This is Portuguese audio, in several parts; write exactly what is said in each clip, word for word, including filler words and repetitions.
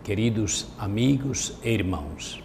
queridos amigos e irmãos.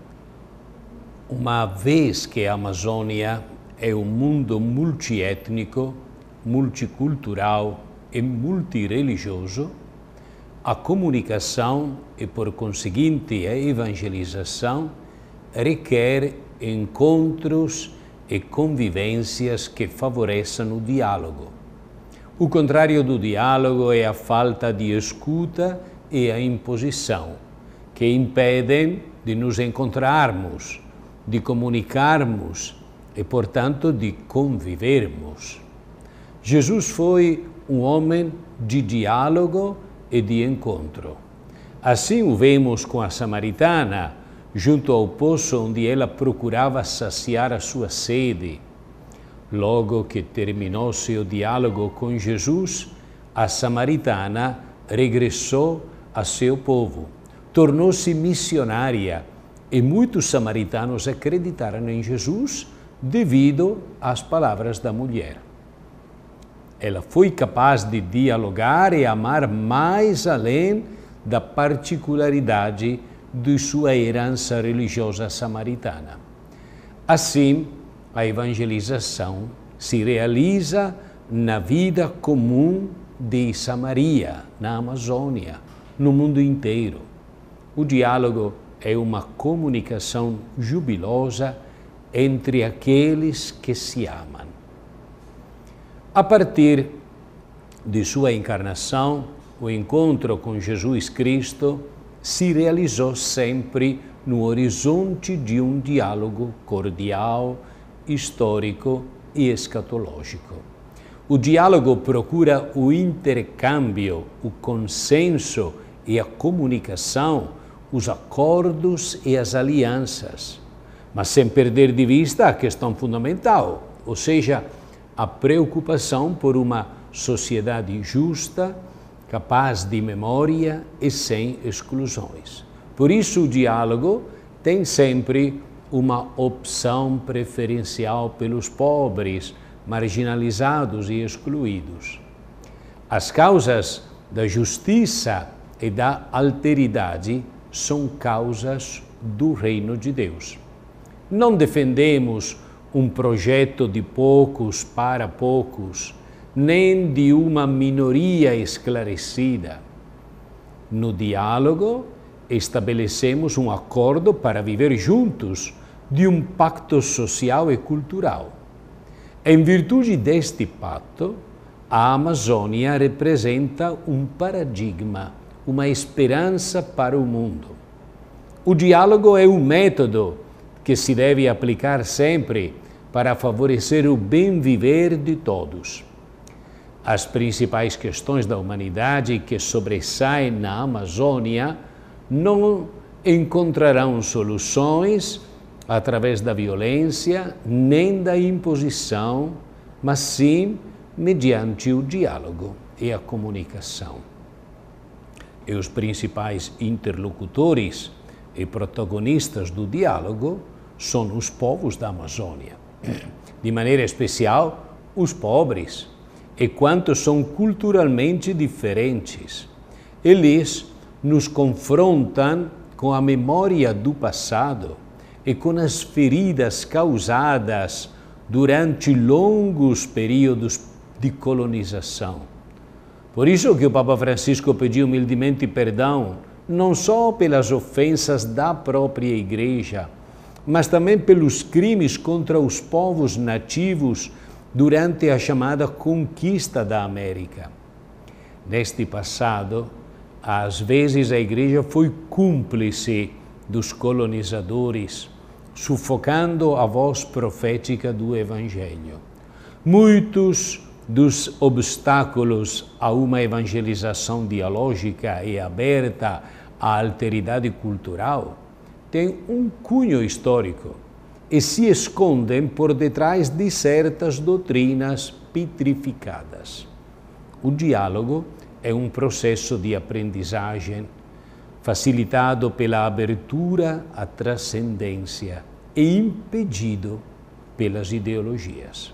Uma vez que a Amazônia é um mundo multiétnico, multicultural e multireligioso, a comunicação e, por conseguinte, a evangelização requer encontros e convivências que favoreçam o diálogo. O contrário do diálogo é a falta de escuta e a imposição, que impedem de nos encontrarmos, de comunicarmos e, portanto, de convivermos. Jesus foi um homem de diálogo e de encontro. Assim o vemos com a samaritana, junto ao poço onde ela procurava saciar a sua sede. Logo que terminou seu diálogo com Jesus, a samaritana regressou a seu povo, tornou-se missionária e muitos samaritanos acreditaram em Jesus devido às palavras da mulher. Ela foi capaz de dialogar e amar mais além da particularidade de sua herança religiosa samaritana. Assim, a evangelização se realiza na vida comum de Samaria, na Amazônia, no mundo inteiro. O diálogo é uma comunicação jubilosa entre aqueles que se amam. A partir de sua encarnação, o encontro com Jesus Cristo se realizou sempre no horizonte de um diálogo cordial, histórico e escatológico. O diálogo procura o intercâmbio, o consenso e a comunicação, os acordos e as alianças, mas sem perder de vista a questão fundamental, ou seja, a preocupação por uma sociedade justa, capaz de memória e sem exclusões. Por isso, o diálogo tem sempre uma opção preferencial pelos pobres, marginalizados e excluídos. As causas da justiça e da alteridade são causas do reino de Deus. Não defendemos um projeto de poucos para poucos, nem de uma minoria esclarecida. No diálogo, estabelecemos um acordo para viver juntos de um pacto social e cultural. Em virtude deste pacto, a Amazônia representa um paradigma, uma esperança para o mundo. O diálogo é um método que se deve aplicar sempre para favorecer o bem viver de todos. As principais questões da humanidade que sobressaem na Amazônia não encontrarão soluções através da violência nem da imposição, mas sim mediante o diálogo e a comunicação. E os principais interlocutores e protagonistas do diálogo são os povos da Amazônia. De maneira especial, os pobres, e quantos são culturalmente diferentes. Eles nos confrontam com a memória do passado e com as feridas causadas durante longos períodos de colonização. Por isso que o Papa Francisco pediu humildemente perdão, não só pelas ofensas da própria Igreja, mas também pelos crimes contra os povos nativos durante a chamada conquista da América. Neste passado, às vezes a Igreja foi cúmplice dos colonizadores, sufocando a voz profética do Evangelho. Muitos dos obstáculos a uma evangelização dialógica e aberta à alteridade cultural têm um cunho histórico e se escondem por detrás de certas doutrinas petrificadas. O diálogo é um processo de aprendizagem facilitado pela abertura à transcendência e impedido pelas ideologias.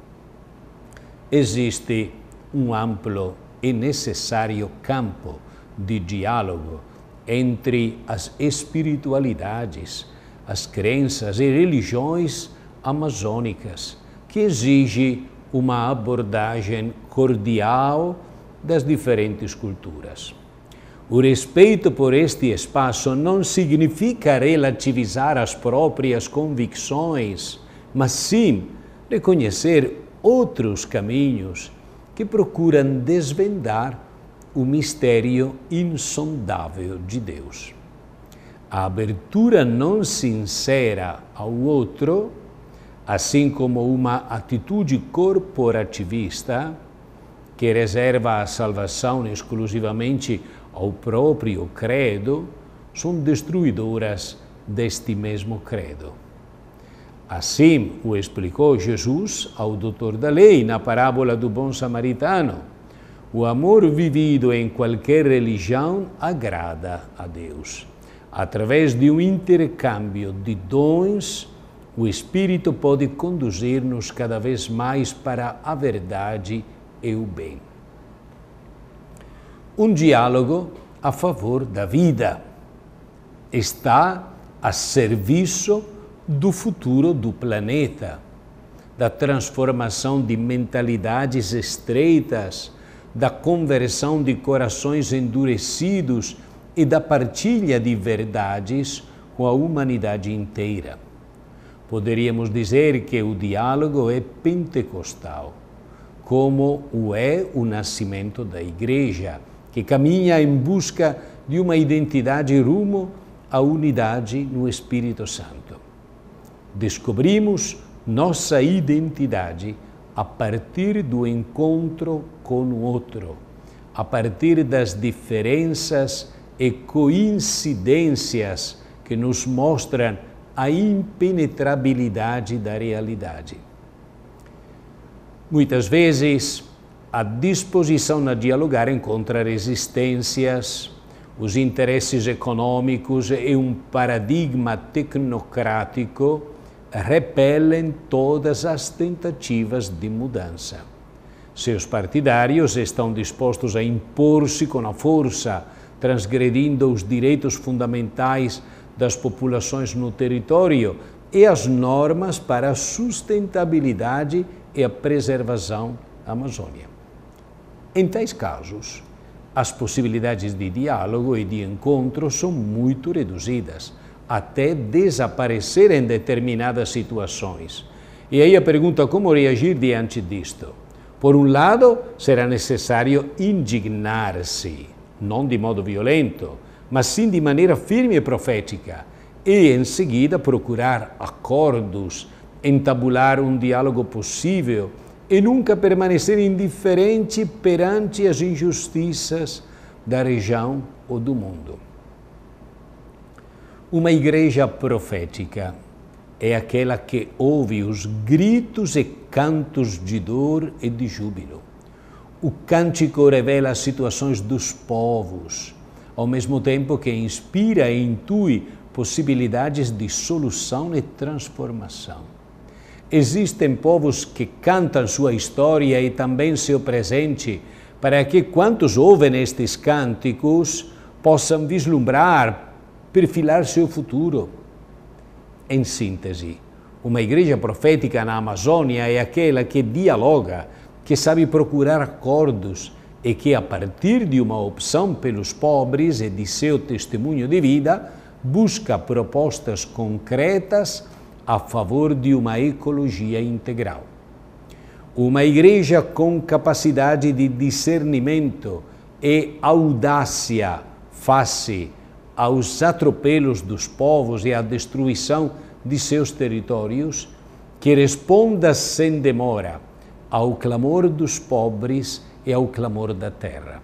Existe um amplo e necessário campo de diálogo entre as espiritualidades, as crenças e religiões amazônicas, que exige uma abordagem cordial das diferentes culturas. O respeito por este espaço não significa relativizar as próprias convicções, mas sim reconhecer outros caminhos que procuram desvendar o mistério insondável de Deus. A abertura não sincera ao outro, assim como uma atitude corporativista que reserva a salvação exclusivamente ao próprio credo, são destruidoras deste mesmo credo. Assim o explicou Jesus ao doutor da lei na parábola do bom samaritano. O amor vivido em qualquer religião agrada a Deus. Através de um intercâmbio de dons, o Espírito pode conduzir-nos cada vez mais para a verdade e o bem. Um diálogo a favor da vida está a serviço do futuro do planeta, da transformação de mentalidades estreitas, da conversão de corações endurecidos e da partilha de verdades com a humanidade inteira. Poderíamos dizer que o diálogo é pentecostal, como o é o nascimento da Igreja, que caminha em busca de uma identidade rumo à unidade no Espírito Santo. Descobrimos nossa identidade a partir do encontro com o outro, a partir das diferenças e coincidências que nos mostram a impenetrabilidade da realidade. Muitas vezes, a disposição a dialogar encontra resistências, os interesses econômicos e um paradigma tecnocrático repelem todas as tentativas de mudança. Seus partidários estão dispostos a impor-se com a força, transgredindo os direitos fundamentais das populações no território e as normas para a sustentabilidade e a preservação da Amazônia. Em tais casos, as possibilidades de diálogo e de encontro são muito reduzidas, até desaparecer em determinadas situações. E aí a pergunta: como reagir diante disto? Por um lado, será necessário indignar-se, não de modo violento, mas sim de maneira firme e profética, e em seguida procurar acordos, entabular um diálogo possível e nunca permanecer indiferente perante as injustiças da região ou do mundo. Uma igreja profética é aquela que ouve os gritos e cantos de dor e de júbilo. O cântico revela as situações dos povos, ao mesmo tempo que inspira e intui possibilidades de solução e transformação. Existem povos que cantam sua história e também seu presente, para que quantos ouvem estes cânticos possam vislumbrar, perfilar seu futuro. Em síntese, uma igreja profética na Amazônia é aquela que dialoga, que sabe procurar acordos e que, a partir de uma opção pelos pobres e de seu testemunho de vida, busca propostas concretas a favor de uma ecologia integral. Uma igreja com capacidade de discernimento e audácia face aos atropelos dos povos e à destruição de seus territórios, que responda sem demora ao clamor dos pobres e ao clamor da terra.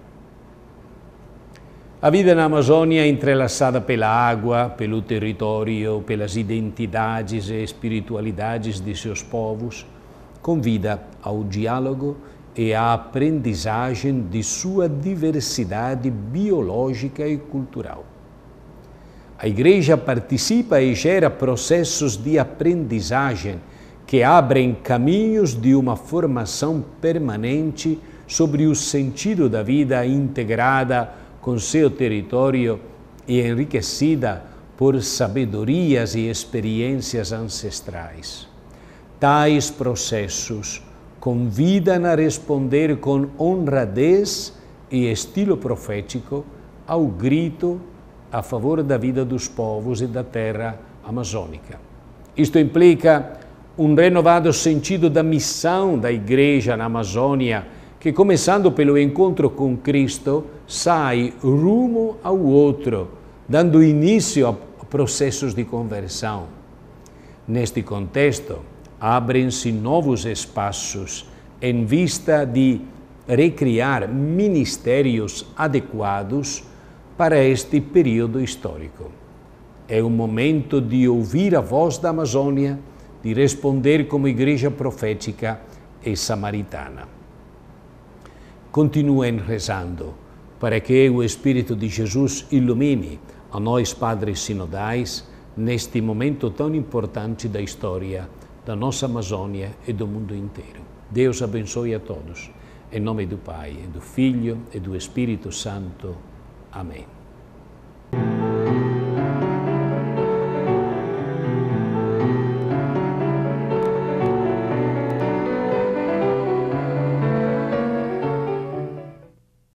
A vida na Amazônia, entrelaçada pela água, pelo território, pelas identidades e espiritualidades de seus povos, convida ao diálogo e à aprendizagem de sua diversidade biológica e cultural. A Igreja participa e gera processos de aprendizagem que abrem caminhos de uma formação permanente sobre o sentido da vida integrada com seu território e enriquecida por sabedorias e experiências ancestrais. Tais processos convidam a responder com honradez e estilo profético ao grito a favor da vida dos povos e da terra amazônica. Isto implica um renovado sentido da missão da Igreja na Amazônia, que, começando pelo encontro com Cristo, sai rumo ao outro, dando início a processos de conversão. Neste contexto, abrem-se novos espaços em vista de recriar ministérios adequados para este período histórico. É o momento de ouvir a voz da Amazônia, de responder como igreja profética e samaritana. Continuem rezando para que o Espírito de Jesus ilumine a nós, padres sinodais, neste momento tão importante da história da nossa Amazônia e do mundo inteiro. Deus abençoe a todos. Em nome do Pai, e do Filho e do Espírito Santo. Amém.